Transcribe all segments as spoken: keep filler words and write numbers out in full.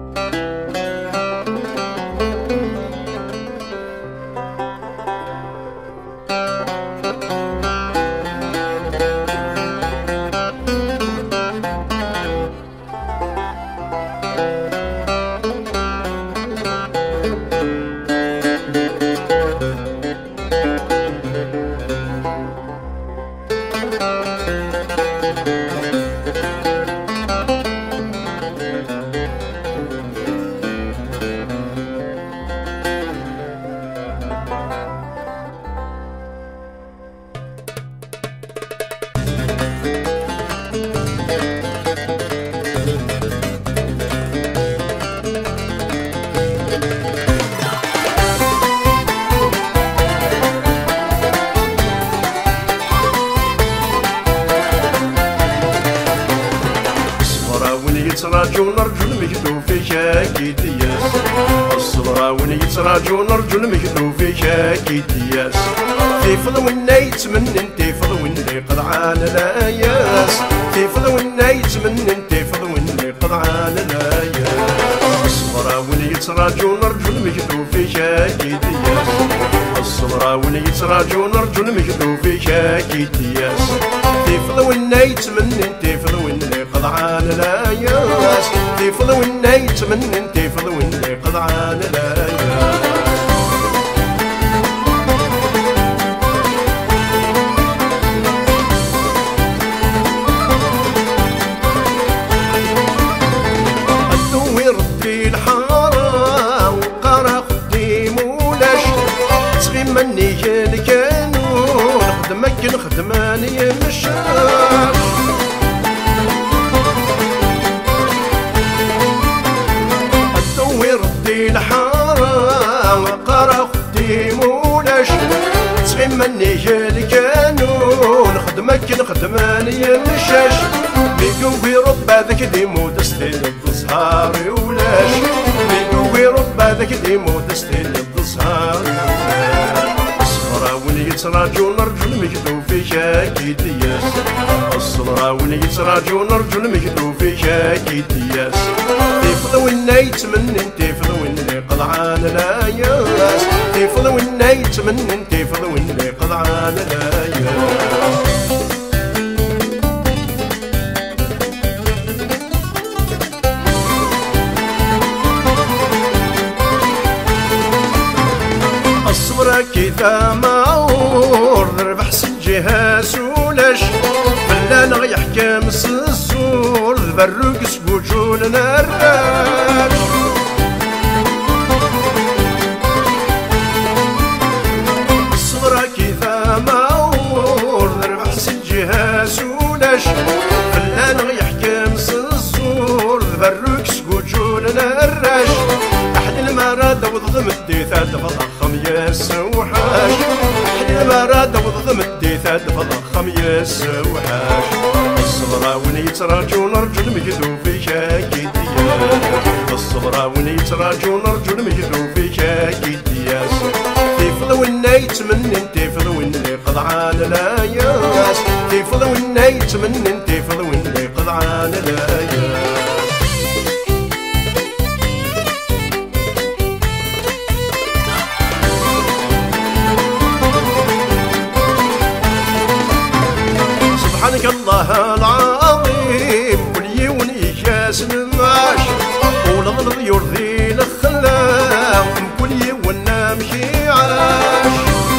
يتراجو نرجو المكتوب فيك اكيد ياس الصبرا وين يتراجو نرجو المكتوب فيك اكيد ياس تيفض وين يتمنن تيفض وين يقطعان الاياس تيفض وين يتمنن تيفض وين يقطعان الاياس الصبرا وين يتراجو نرجو المكتوب فيك اكيد ياس الصبرا وين يتراجو نرجو المكتوب فيك اكيد ياس تيفض وين يتمنن تيفض وين يقطعان الاياس تيفض وين يتمنن تيفض وين يقطعان الاياس الدوي ردي الحاره وقرا خدي مولاش تغي مني الكانون نخدمك نخدماني مشاك الحاره وقرا خدي مولاش تغي مني الكانون نخدمك نخدماني مشاش بيقوي رب هذاك ديمو دستين الظهاري ولاش بيقوي رب هذاك ديمو دستين الظهاري الصبرا وين يتراجو نرجو المكتوب فيك اكيد ياس الصبرا وين يتراجو نرجو المكتوب فيك اكيد ياس تيفض وين يتمنن تيفض وين يقطعان الاياس تيفض وين يتمنن تيفض وين يقطعان الاياس الصبر كيفا معور ذرب حسن جهاز ولاش فلان غيحكم السور ذبروك سبوجون نراش الصبر كيفا معور ذرب حسن جهاز ولاش فلان غيحكم السور ذبروك سبوجون نراش أحد المراد وضغم الديثات فضخم يا السوحاش أحد المراد وضغم الديثات فضخم يا السوحاش الصبرا وين يتراجو نرجو المكتوب فيك اكيد ياس الصبرا وين يتراجو نرجو المكتوب فيك اكيد ياس تيفض وين يتمنن تيفض وين يقطعان الاياس تيفض وين يتمنن تيفض وين يقطعان الاياس سبحانك الله العظيم كل يوم يكاس المعاش ولغلظ يرضي الخلاق كل يوم نمشي عاش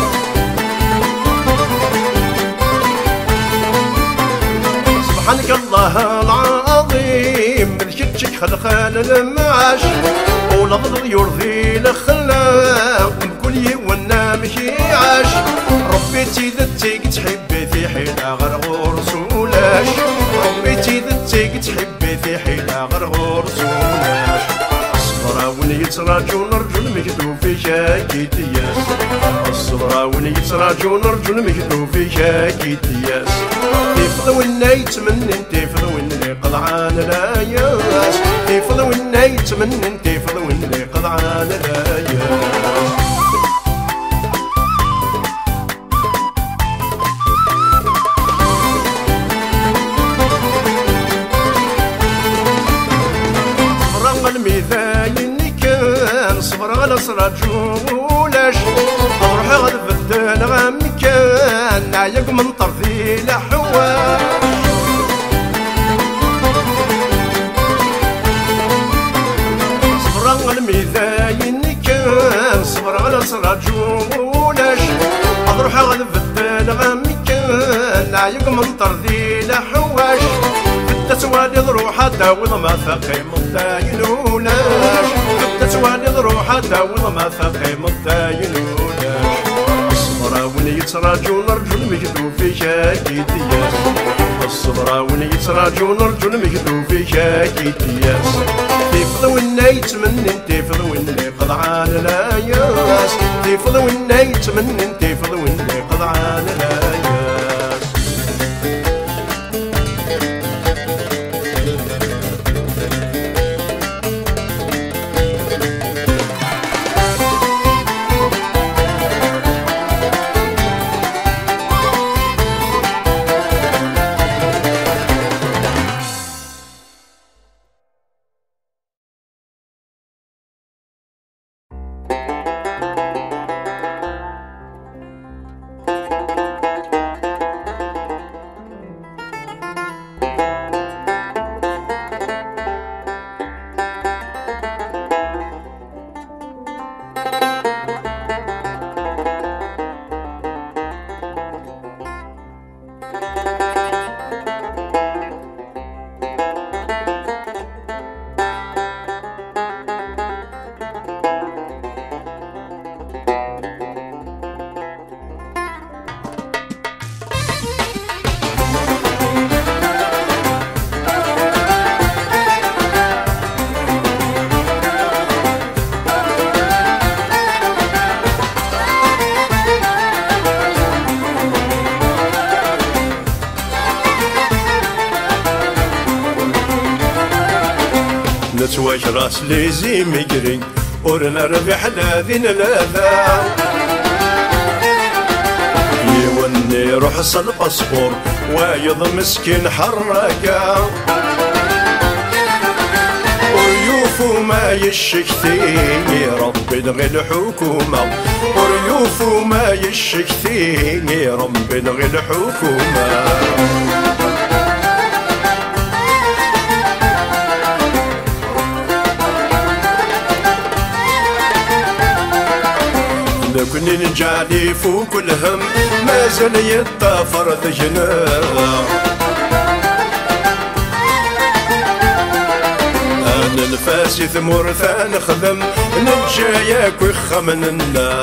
سبحانك الله العظيم بالشتشك خلقان المعاش ولغلظ يرضي الخلاق كل يوم نمشي عاش ربي تيذتك تحبي في حيلة غرغور سولاش ربي تيذتك تحبي في حيلة غرغور سولاش الصبرا وين يتراجو نرجو المكتوب فيك اكيد ياس الصبرا وين يتراجو نرجو المكتوب فيك اكيد ياس تيفض وين يتمنن تيفض وين يقطعان الاياس تيفض وين يتمنن تيفض وين يقطعان الاياس الميزان كان صبر على سراجولاش روحي غد بدل غام كان نعيق من طرفي لحواش صبر على الميزان كان صبر على سراجولاش روحي غد بدل غام كان نعيق من طرفي لحواش تسوالي ضروحة داول ما ثقي مطاينولاش تسوالي ضروحة داول ما ثقي مطاينولاش الصبراون يتراجو نرجو المجدو في شاكي دياس الصبراون يتراجو نرجو المجدو في شاكي دياس تيفض ونا يتمنن تيفض ونا قضعان لاياس تيفض ونا يتمنن تيفض ونا قضعان لاياس نتواج راس ليزي مجري ورنا ربح لاذين لاذا يوني روح الباسبور وايض مسكين حرقا وريوفو ما يشكتيني ربي نغي الحكومة وريوفو ما يشكتيني ربي نغي الحكومة كني نجعلي فوق الهم ما زال يتطافر ذجنا انا نفاسي ثمور ثان خدم نجاياك ويخمننا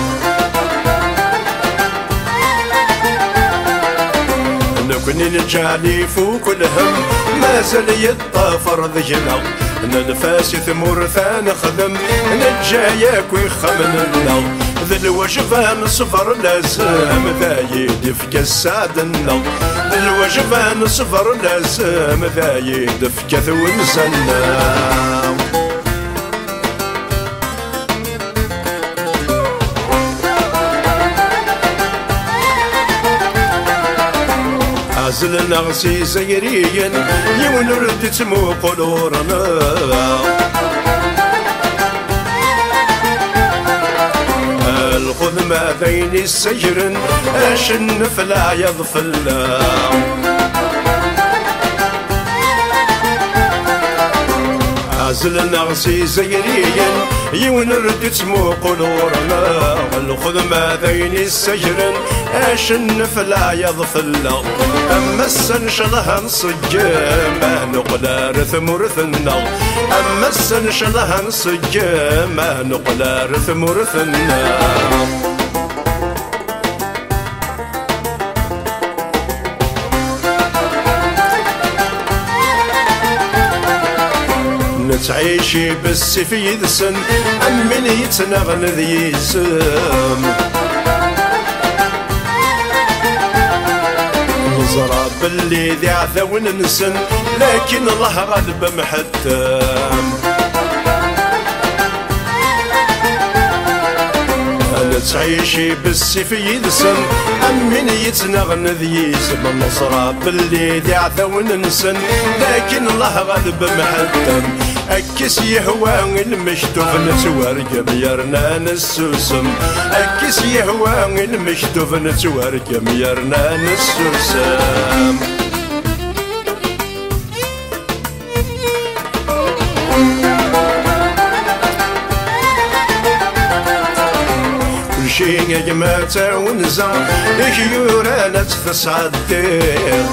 انا كني نجعلي فوق الهم ما زال يتطافر ذجنا انا نفاسي ثمور ثان خدم نجاياك ويخمننا ذا الوجبان صفر لازم ذا يدفك السعدنا ذا الوجبان صفر لازم ذا يدفك ذو نزلنا عزلنا غسي زيريا يون رد تمو قلورنا الخذ ما بين السجر أشن فلا يضفلا عزل نغسي زيريا يونرد تمو قلورنا الخذ ما بين السجر أشن فلا يضفلا أما السنشلها نصجام نقلا رثم رثنا أما السنشلها نصجام نقلا رثم رثنا نتعيشي بالسيف يدسن أم من يتنغن ذي يسم نزرى باللي ذي عثو ننسن لكن الله غالب محتم تعيشي بالسيف يدسن أم من يتنغن ذي يسم نصرى باللي ذي عثو ننسن لكن الله غالب محتم أكس يهوى المشتوف نتورق ميرنا نسوسم أكس يهوى المشتوف نتورق ميرنا نسوسم كل شي يجمع ونزا يجيورا نتفسعد الدير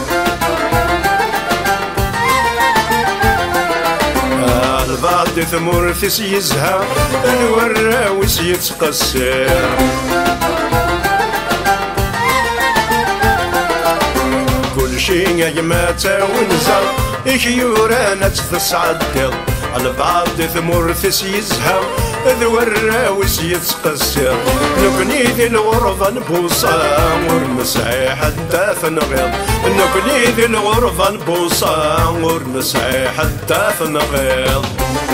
البعض ثمور تسيزها الوراوس يتقصر كل شي يجمع ونزا يجيورا نتفسعد الدير البعض ثمور تسيزها الوراوس يتقصر نكني ذي الغرفة نبوصا ورمسعي حتى فنغيض نكني ذي الغرفة نبوصا ورمسعي حتى فنغيض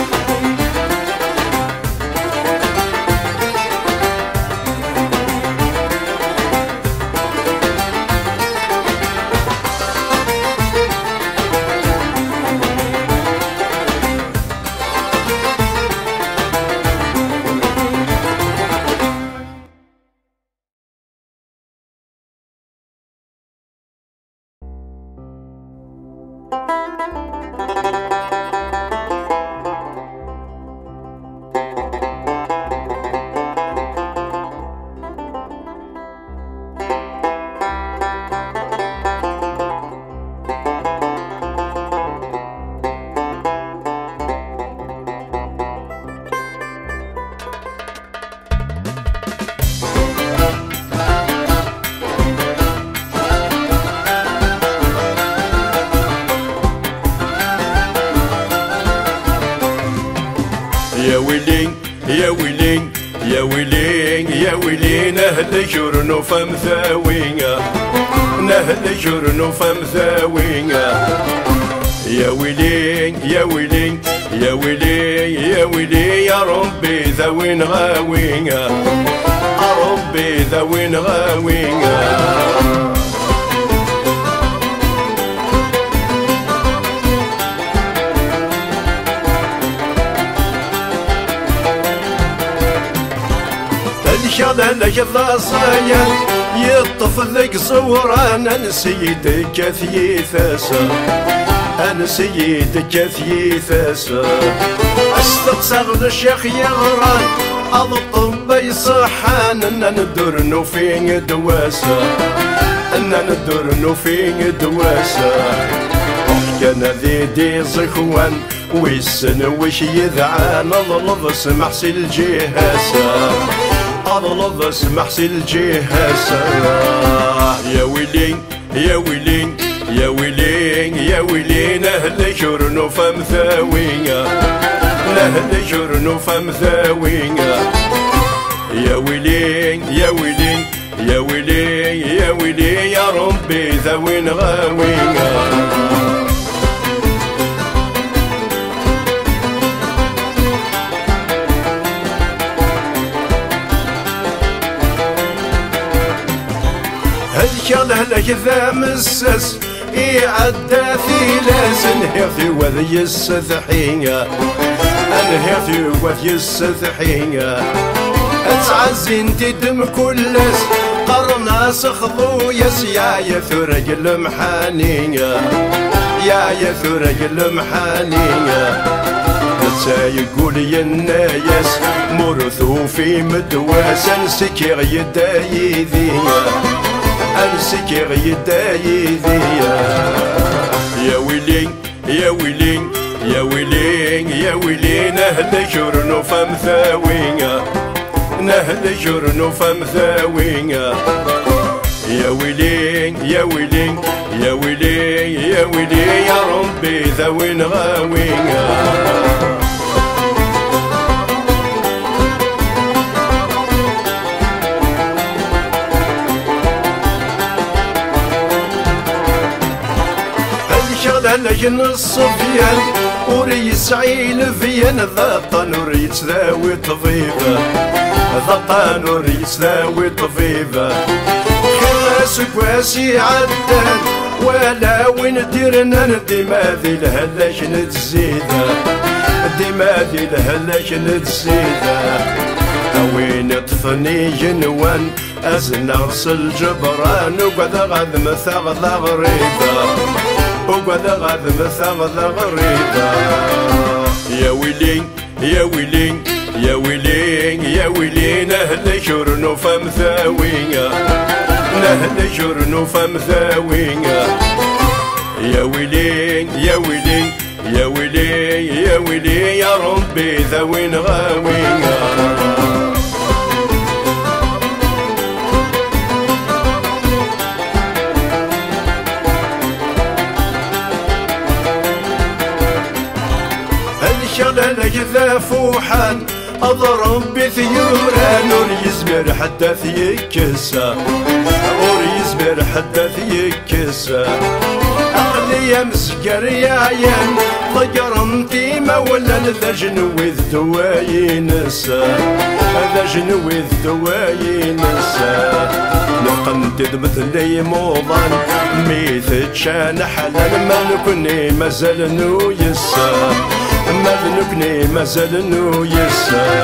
يا ويلي يا ويلي يا ويلي يا ويلي نهل جرن فمثاوينا نهل جرن فمثاوينا يا ويلي يا ويلي يا ويلي يا ويلي يا ربي ذوين غاوينا يا ربي ذوين غاوينا الشغل لك الضاصايا يطفل لك صوران انا سيدك ثيثاسا انا سيدك ثيثاسا استقصر الشيخ يغران الطب يصحان اننا ندرنو فين دواسا اننا ندرنو فين دواسا كان ذي دي زخوان ويسن وش يذعان الله سمح سي الجهاسا الله سمح سي الجهاسا يا ويلي يا ويلي يا ويلي يا ويلي نهل جرنو فمثاوينا نهل جرنو فمثاوينا يا ويلي يا ويلي يا ويلي يا ويلي يا ربي ذوين غاوينا هالشغل هلك ذا مسس يعدى في لاس انهيرتي وذي السثحينة انهيرتي وذي السثحينة تعزي انتي دم كلس قرناس خضويس يا يثرق المحانية يا يثرق المحانية تا يقول يا النايس مرثو في مدواس انسكر يداي ذيا انسكر يداي ذيا يا ويلي يا ويلي يا ويلي يا ويلي نهل جرنو فمثاوينا نهل جرنو فمثاوينا يا ويلي يا ويلي يا ويلي يا ويلي يا ربي ذوين غاوينا لجن الصفيان وريس عيل فيان ضطن وريس ذاوي طبيبة ضطن وريس ذاوي طبيبة خلاص كواسي عدان ولا وين ديرنا ندي ما ذي الهلاش نتزيدا ديما دي الهلاك نتسيده وين طفني جنوان أزنا غسل جبران وقعد غاد مثاغ ذا غريبة وقعد غاد مثاغ ذا غريبة يا ويلي يا ويلي يا ويلي يا ويلي نهل جرنو فمثاوية نهل جرنو فمثاوية يا ويلي يا ويلي يا ويلي يا ويلي يا ربي ذوين غاوية لك ذا فوحان أضرب بثيورا نور يزمر حدث يكسى نور يزمر حدث يكسى أغلي مسكر يا ين ضقرمتي مولا ذا جنوي ذواي نسى ذا جنوي ذواي نسى نقمت مثلي موضان ميث تشان حلال ما نكوني مازال نو يسى ما ذنبني مازال نو يسا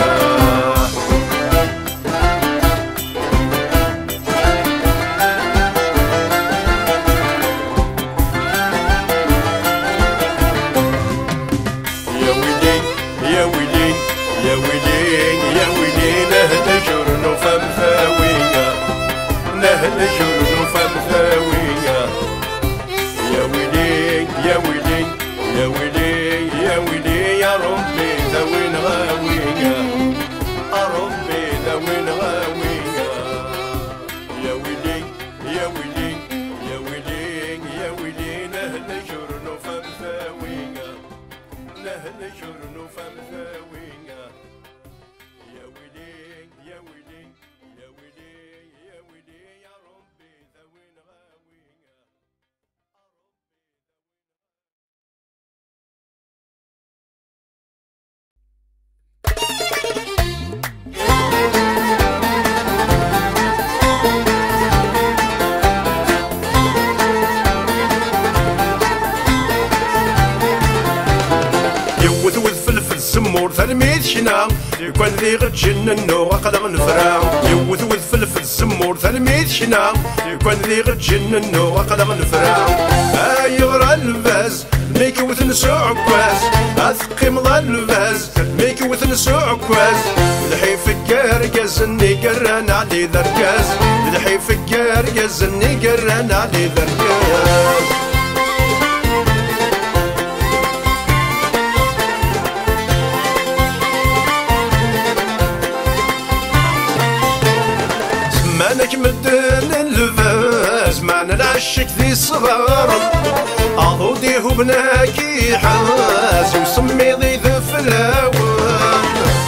يا ويلي يا ويلي يا ويلي يا ويلي نهل جرنو فمثاوية نهل جرنو فمثاوية يا ويلي يا ويلي يا ويلي يا ويلي يا ربي ذوين غاوية ربي ذوين غاوية يا ويلي يا ويلي يا ويلي يا ويلي نهل جرنو فمثاوية نهل جرنو فمثاوية يا ويلي يا ويلي يا ويلي يا ويلي يا ربي ذوين غاوية الزمور ثلميذ شنا يكون ذي غد جننو غقلغ نفرا يوث وذ فلفل الزمور ثلميذ شنا يكون ذي غد جننو غقلغ نفرا يغرى الفاز ميك وث نسوع عكواز اثقي مضى الفاز ميك وث نسوع عكواز الحي فكار قزني قران علي ذركاز الحي فكار قزني قران علي ذركاز مانك مدن الفاز معنا العشك ذي صغار عضوديه بناكي حاز وسمي ذي ذف الهوان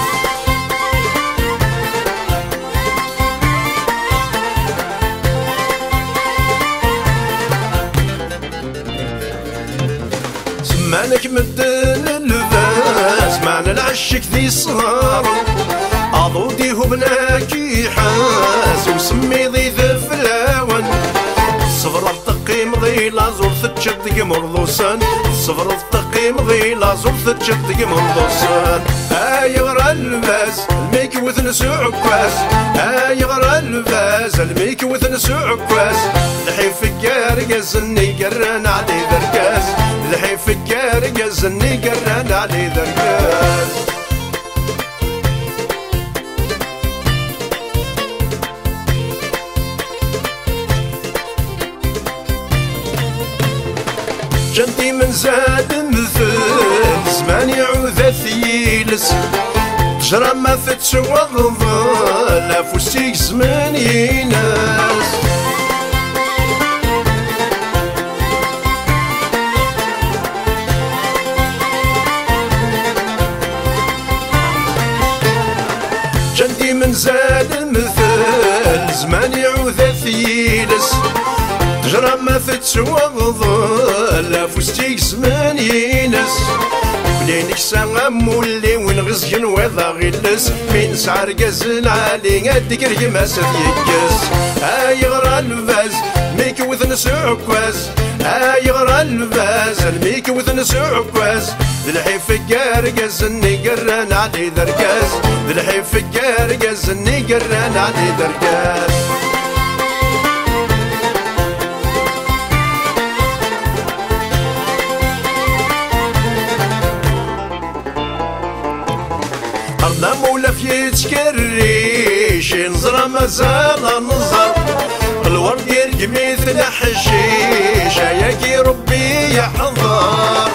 مانك مدن الفاز معنا العشك ذي صغار عضوديه بناكي حاز وسمي ذي ذف الهوان صفر التقيم ذي لازور تشد مرضوسان صفر التقيم ذي لازور تشد مرضوسان يغرى الفاز الميك وثن سوع كواس يغرى الفاز الميك وثن سوع كواس الحي فكار قزني قران علي ذركاز الحي فكار قزني قران علي ذركاز جنتي من زاد مثل زمان يعوذ ثيلس تجرى ما فتسوى الظل فوسيك زمان يناس جنتي من زاد مثل زمان يعوذ ثيلس تجرى ما فتسوى الظل فوستيك زمان ينس ولينك ساعة مولي ونغزجن وضا غلس من سعر قزل علي قدك رقماس يكس يغرى الفاز ميك وثن سعكواز يغرى الفاس الميك وذنس عكاز الحيف قارقز اني قران علي دركاز الحيف قارقز اني قران علي دركاز أرضا مولا في تكريش نزرى مازال نزر الورد يرقي مثل حشيش ياكي ربي يحضر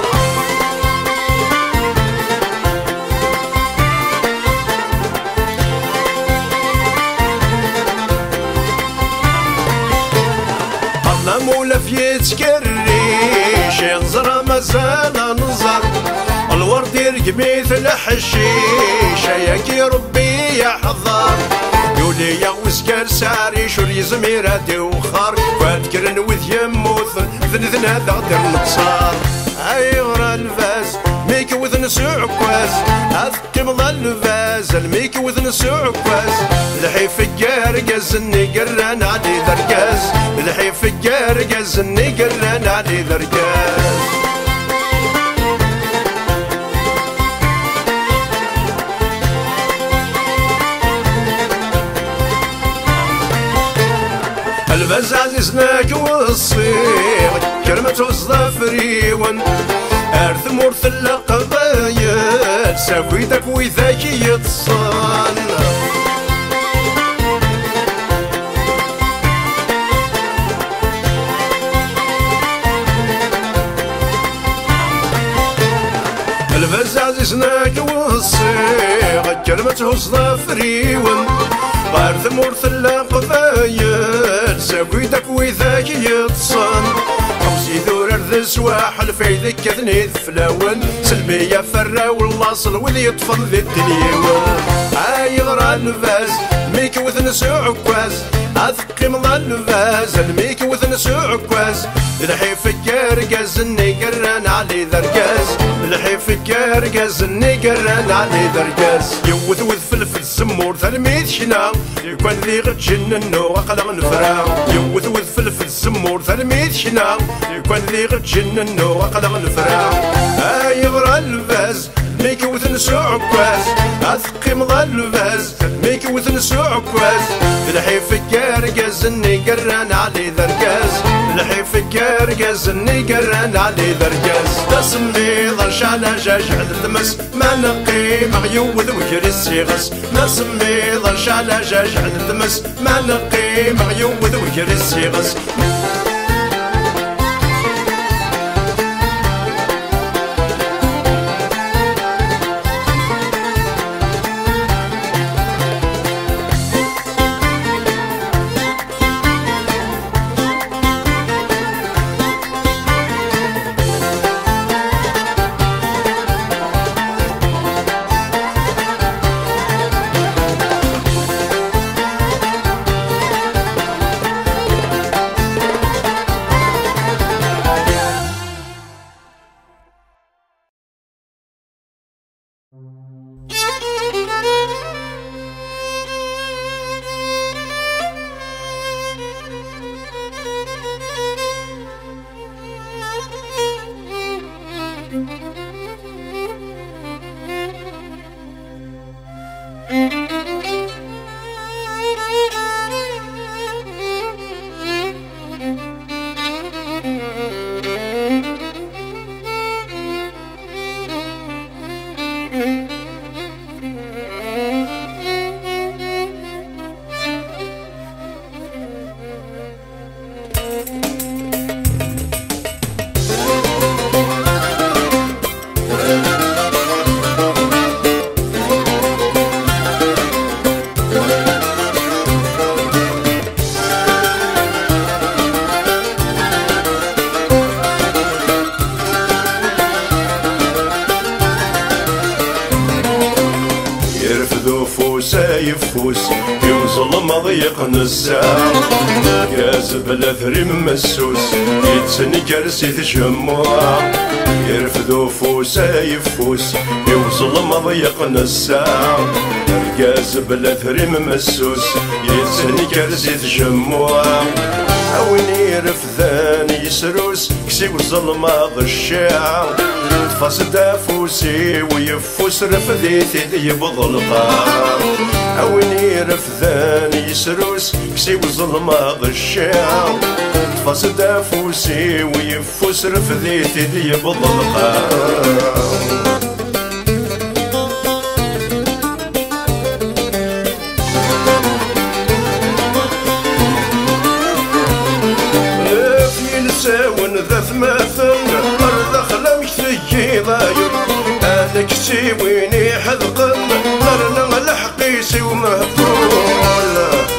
أرضا مولا في تكريش نزرى مازال نزر الورد يرقي مثل حشيش ياكي ربي يحضر يولي يا وسكر ساري شور يزمير هادي وخار فاتكرن وذ يموت ذن ذن هذا غدر نقصار هاي غرا الفاز ميك وذ نسوع عكاز أذكم ظل الفاز الميك وذ نسوع عكاز الحيف قارقز اني قران علي ذركاز الحيف قارقز اني قران علي ذركاز الفاز عزيزناك والصيغ كلمة الظفريون أرث مرث القبايل سافيتك وذاك يتصان الفاز عزيزناك والصيغ كلمة الظفريون أرث مرث القبايل ساكويتك وذاك يتصان حوسي ذور أرض سواحل فايدك كثني فلاون سلمي يا فرا واللاصل وذي يطفل ذي الدنيا هاي غرا الفاز ميك وذنس عكاز أثقي مضى الفاز الميك وذنس عكاز الحيف قارقز اني قران علي ذركاز الحيف قارقز اني قران علي ذركاز يوث وذ فلفل السمور ثلميذ شنا يكون ذي غد جننو وقلق نفرا يوث وذ فلفل السمور ثلميذ شنا يكون ذي غد جننو وقلق نفرا هاي غرا الفاز ميك وذنس عكاز أثقي مضى الفاز ميك وذنس عكاز الحيف قارقز اني قران علي ذركاز الحيف قارقز اني قران علي ذركاز تسمي ضرش على جاج على التمس ما نقي مغيوذ وجري السيغس نسمي ضرش على جاج على التمس ما نقي مغيوذ وجري السيغس يفوس يوصل مضيق نساء كازب الاثري مسوس يتسنكر سيث شموع يرفدو فوسا يفوس يوصل مضيق نساء كازب الاثري مسوس يتسنكر سيث شموع أويني رفذان يسروس كسي وظلمة ضشاع تفاس دافوسي ويفوس رفذي ثيدي بظلقا أويني رفذان يسروس كسي وظلمة ضشاع تفاس دافوسي ويفوس رفذي ثيدي بظلقا ساون ذا ثماثن أرض خلمك ثجي ضاير أنا كسي ويني حذقن قرنا لحقيسي ومهبول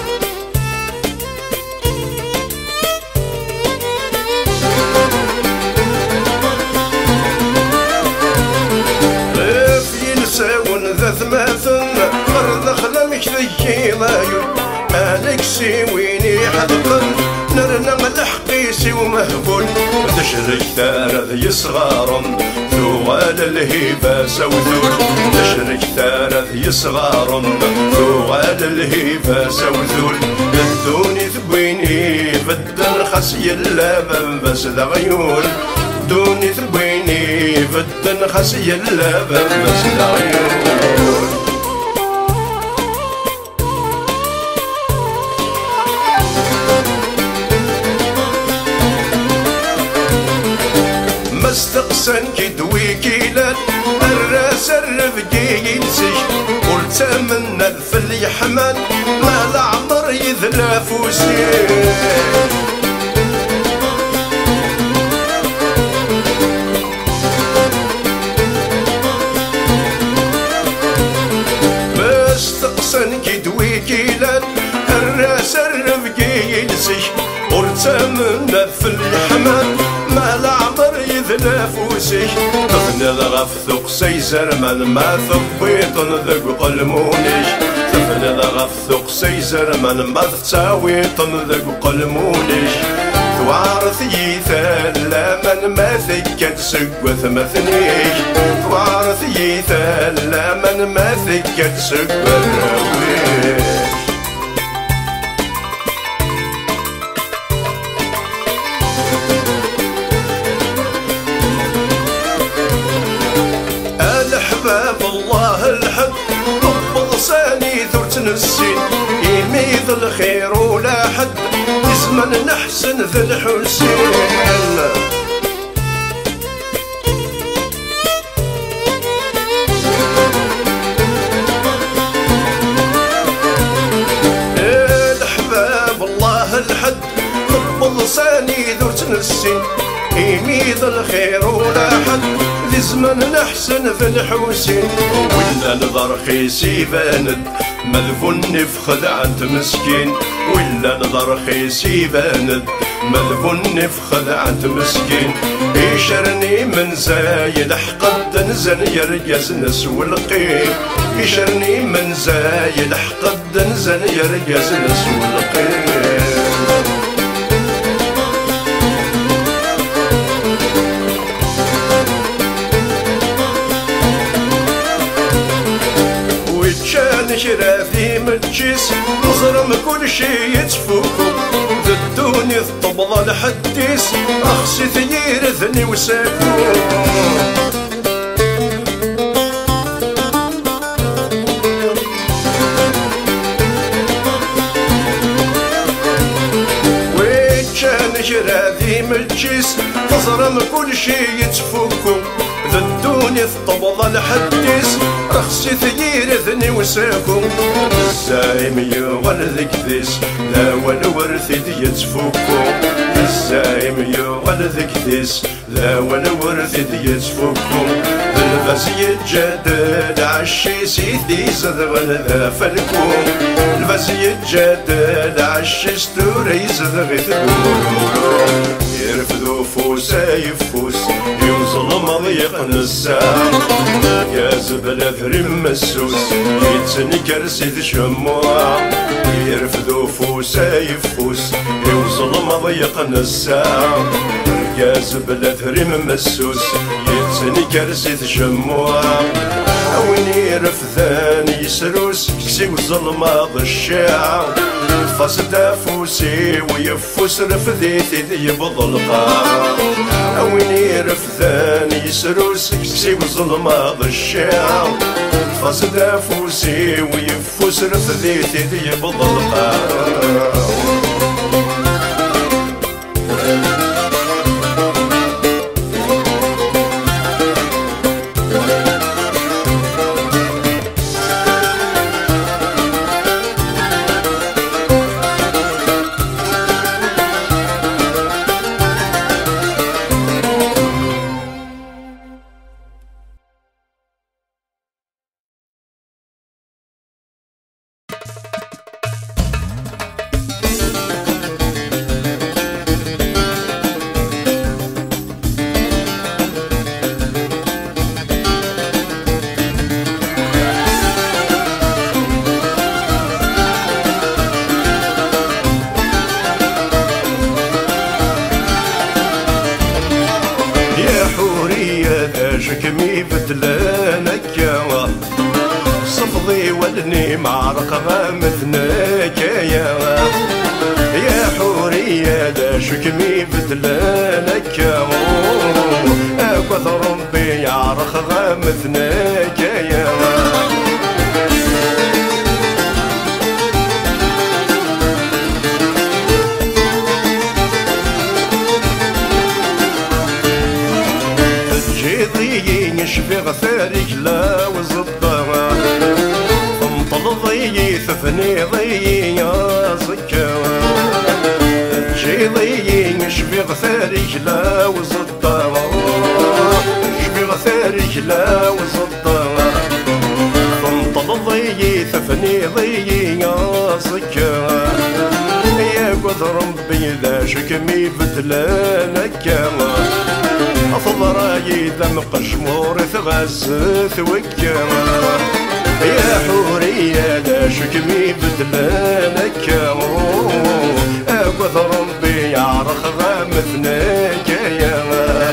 في ساون ذا ثماثن أرض خلمك ثجي ضاير أنا كسي ويني حذقن نرنا لحقيسي ومهبول تشرك ثار ذي صغار ثوال الهيبة سوذول تشرك ثار ذي صغار ثوال الهيبة سوذول الدوني ثبويني بدن خسي اللبن بس ذا غيول دوني ثبويني بدن خسي اللبن بس ذا غيول استقسن كدوي كيلان الراس الرفقي ينسي قلت من الفل يحمل ما العمر يذلى فوسي استقسن كدوي كيلان الراس الرفقي ينسي قلت من الفل يحمل ما العمر يذلى فوسي تفنض غف ثق سيزر من ما ثبيط ذق قلموني تفنض غف ثق سيزر من ما تساويط ذق قلموني توارث يثال من ما ثكت سقوث مثني توارث يثال من ما ثكت سقوث رويش باب الله الحق رب لساني ثرت السين يميض الخير ولا حد يزمن نحسن ذا الحسين الأحباب الله الحد رب لساني ثرت السين يميض الخير ولا حد لزمن نحسن في الحوسين ولا نظر خيسي باند مذفون نفخذ عند مسكين ولا نظر خيسي باند مذفون نفخذ عند مسكين يشرني من زايد حقد نزن يرجز نسو القيم يشرني من زايد حقد نزن يرجز نسو القيم شرافي متجيس نظرم كل شي يتفوكو ذدوني الطبلة الحديس أخسي ثير ذني وساكو وين كان شرافي متجيس نظرم كل شي يتفوكو ذدوني الطبلة الحديس رخصي ثير ذني وساكو الزايم يغل ذكذيس لا والورث دي يتفوكو الزايم يغل ذكذيس لا والورث دي يتفوكو الغاز يتجدد عشي سيدي زدغن ذا فلكو الغاز يتجدد عشي ستوري زدغي ثقولو يرفدو فوسا يفوس يوصل مضيق نسا يا زبل ثرم مسوس يتنكر سيد شموع يرفدو فوسا يفوس يوصل مضيق نسا يا زبل ثرم مسوس يتنكر سيد شموع وين رفذان يسروس كسي وظلمة الشاع فاس دافوسي ويفوس رفذيتي يبضل القاع وين رفذان يسروس كسي وظلمة الشاع فاس دافوسي ويفوس رفذيتي يبضل القاع شكمي بدلانك يا صفضي ولني معرق غامثناك يا يا حورية دا شكمي بدلانك يا اكوث ربي يعرق غامثناك يا يشفي غثارك لا وزبطها فانطل ضيي ثفني ضيي يا زكاوى تجي ضيي يشفي غثارك لا وزبطها يشفي غثارك لا وزبطها فانطل ضيي ثفني ضيي يا زكاوى يا قد ربي ذا شكمي بدلانك يا أفضراي ذم قشمور ثغزث وكما يا حورية دا شكمي بدلانك أقوث ربي يعرخ غامثناك يا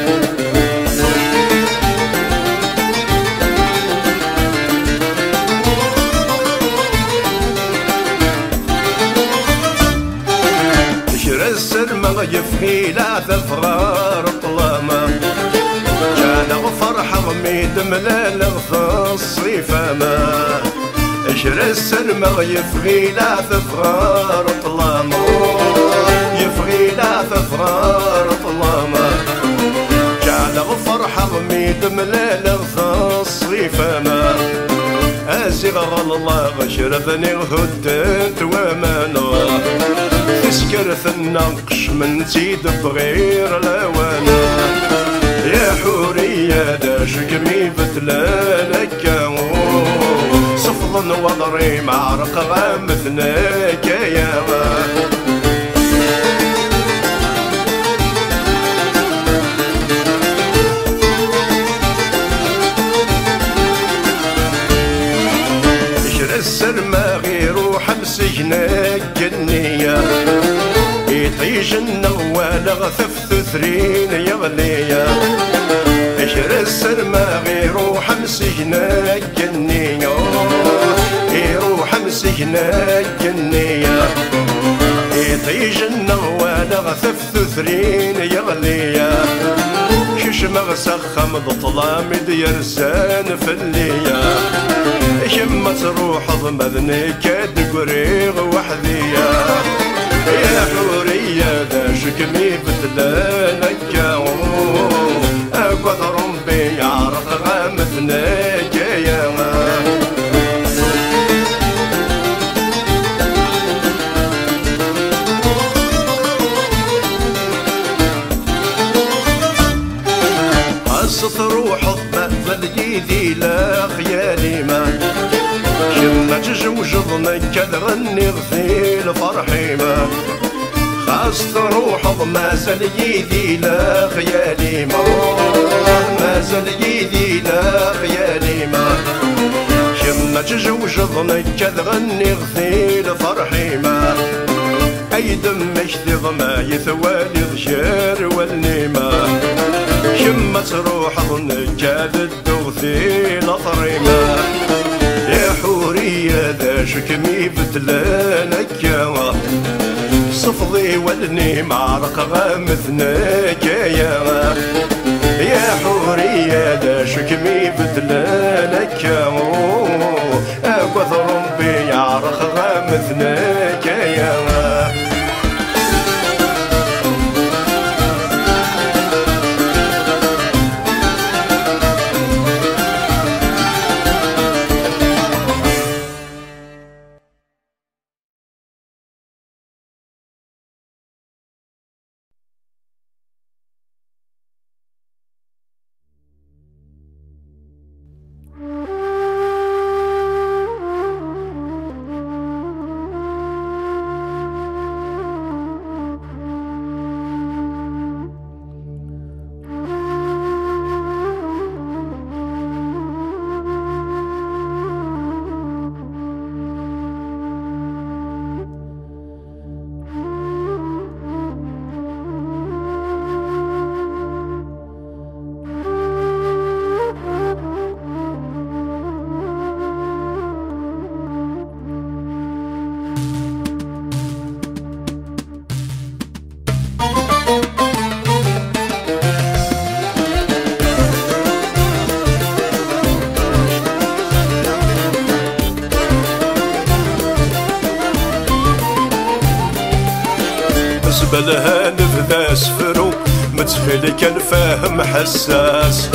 تشرى السلمى يفغي لا تفغار طلامة فرحة غميد ملال الصيفة ما اشر السلمى يفغي لا ثفغار طلامة يفغي لا ثفغار طلامة جعل فرحة غميد ملال الصيفة ما أزغر الله غشرفني هدنت ومانا تسكر النقش من زيد بغير لوانا يا حورية دا شكمي بدلانك صفضا وضري معرق غامثناك يا اشرى السلمى غير وحبس هناك النية يطيش النوال غثف ثثرين يغليا اشر السلمى غير وحمس هناك النية يروح امس هناك النية يطيش النوال غثف ثثرين يغليا كش مغسخم ضطلام ديرسان في الليا يما تروح ضمذني كاد قريغ وحذيا يا حورية دا شكمي بدلانك أقوث ربي يعرف غامثناك يا قصة روح الضمذ يدي لا خيالي ما شمت جوجضنك كذغني غثيل فرحي ما خاصة روح ما زال يدي لا خيالي ما ما زال يدي لا خيالي ما شمت جوجضنك كذغني غثيل فرحي ما أي دمك ضما يثوالي ضشار والنيمة شمت روح ظنك كذ الدغ صفدي لطريمة يا حورية ذا شكمي بدلان أكا صفدي ولني معرق غامثناك يا يا حورية ذا شكمي بدلان أكا أقوى ربي يعرق غامثناك يا بلها نبدا سفرو متفيلي كان فاهم حساس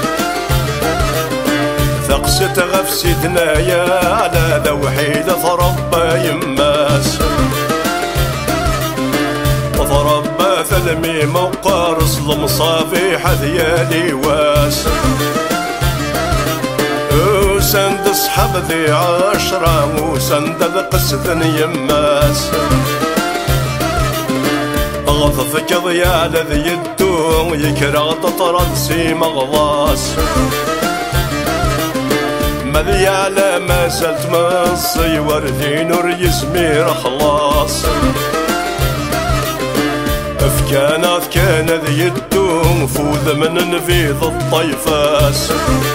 ثقست غف سيدنايا على لوحيد ضرب يماس ضرب ثلمي موقارص المصافيح ديالي واس وسند صحاب ذي عشرة وسند القسد يماس غضفك ضيال ذي الدوم يكره تطرنسي مغضاس مذيالة ما زلت مصي وردي نور يزمير خلاص افكانات كان ذي الدوم فوذ من نفيض الطيفاس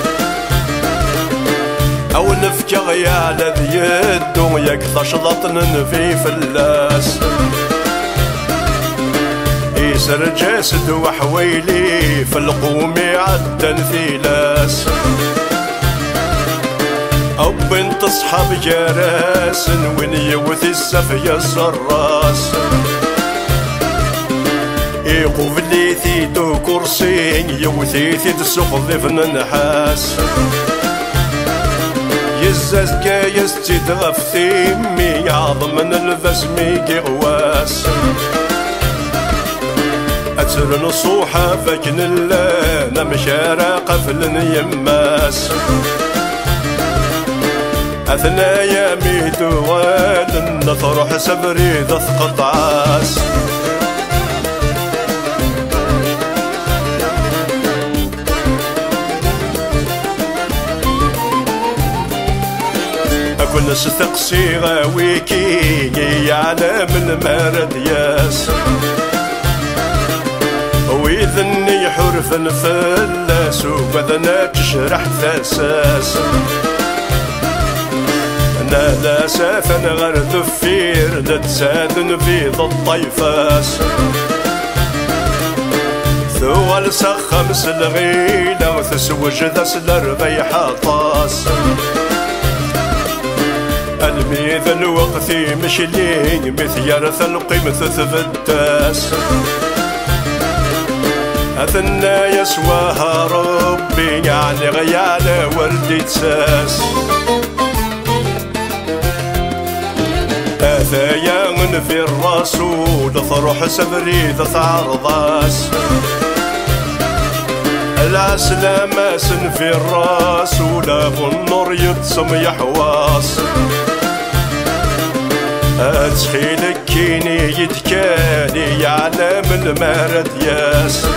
او نفك غيال ذي الدوم يكثش ضطن في فلاس يسر جسد وحويلي في القوم عدن ثلاس او بنت اصحاب جراس وين يوث السفية السراس يقوف لي ثيدو كرسي يوثي ثيد السوق ضيفن النحاس يزاز كايس تدغف ثيمي عظم من الفزمي قواس أتر نصوحة فكن الله نمشارى قفل يماس أثنايا ميدوان نطرح سبري ذث قطعاس أكون ستقسي غاويكي يعلم المرد ياس ويذني حرف فلاس وبذنا تشرح ثاساس انا لا سافن غير ذفير نتساذن في ضد الطيفاس ثوال سخمس الغيلة وتسوج ذس الربيحة طاس الميذ الوقت مشلين مثيرث القيمة ثبتاس أثنى يسواها ربي يعني غيالة وردي تساس أثايا في الرسول ثروح سبري ذا عرضاس العسلاماس في الرسول أبو النور يبسم يحواس أتخيلك كيني يتكاني يعلم المرد ياس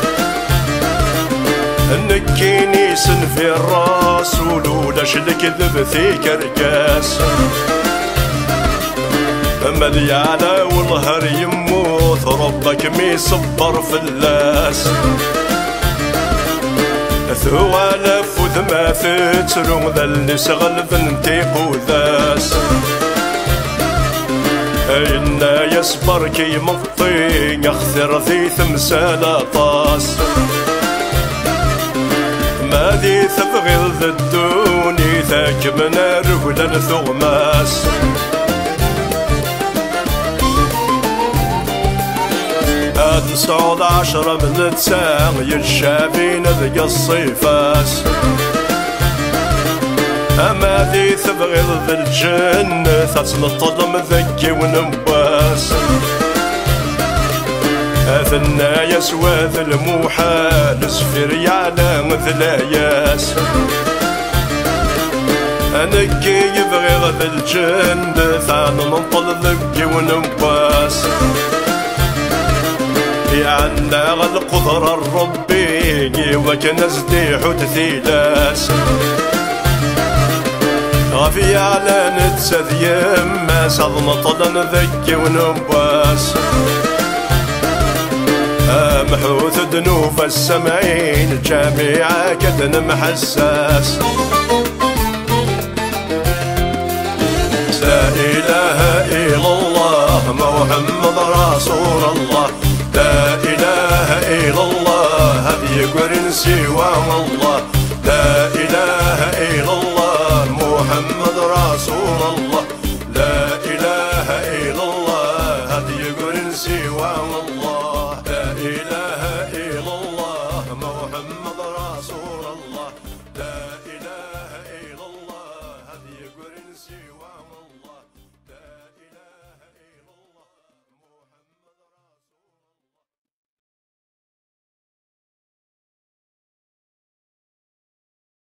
نكيني سن في الرسول ولاش الكذب في كركاس مليانة والهر يموت ربك مي صبر فلاس ثوالف وذما فترو ذا اللي سغل ذنتيقو ذاس إنا يصبر كي مطين يخثر ذي ثمسال طاس ما ذي تبغي ذا الدوني ذاك من رجل الثغماس تسعود عشرة من تساغ يشافين ذي الصيفاس أما ذي تبغيض ذي الجنة تتنطلم ذكي ونباس أثنى يسوى ذي المحال سفير يعلم ذي الأياس أنكي يبغيض ذي الجنة تتنطل ذكي ونباس عنا القدرة الربي وكنز دي حدثيلاس غفي على نتسذ يما صدمة طلن ذكي ونباس محوث دنوف السمعين جامعة كدن محساس لا إله إلا الله محمد رسول الله لا إله إلا الله هذي قرن سوى الله لا إله إلا الله محمد رسول الله لا إله إلا الله هذي قرن سوى الله